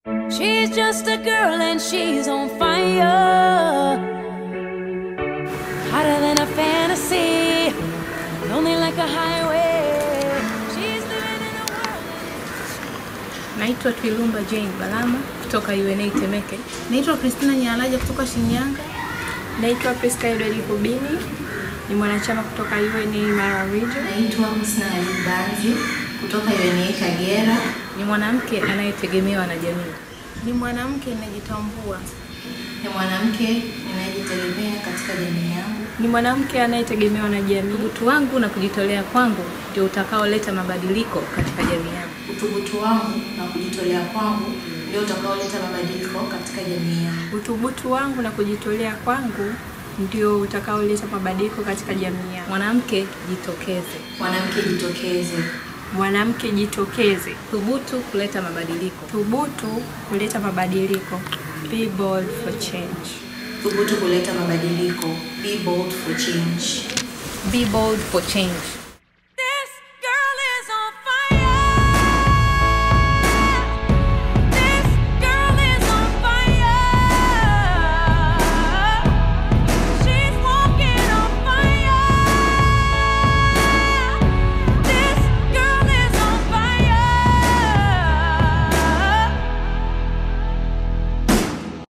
She's just a girl and she's on fire, hotter than a fantasy, lonely like a highway. She's living in a world. Naitwa Twilumba Jane Balama kutoka UNA Temeke. Naitwa Christina Nyalaja kutoka Shinyanga. Naitwa Priska Edward Kubini, ni mwanachama kutoka UNA Mara Region. Naitwa Husna Alibanzi kutoka UNA Kagera. Ni mwanamke anayetegemewa na jamii. Ni mwanamke ninajitambua. Ni mwanamke ninayejitegemea katika jamii yangu. Ni mwanamke anayetegemewa na jamii. Uthubutu wangu na kujitolea kwangu ndio utakaoleta mabadiliko katika jamii yangu. Uthubutu wangu na kujitolea kwangu ndio utakaoleta mabadiliko katika jamii yangu. Uthubutu wangu na kujitolea kwangu ndio utakaoleta mabadiliko katika jamii yangu. Mwanamke jitokeze. Mwanamke jitokeze. Mwanamke jitokeze. Thubutu kuleta mabadiliko. Thubutu kuleta mabadiliko. Be bold for change. Thubutu kuleta mabadiliko. Be bold for change. Be bold for change.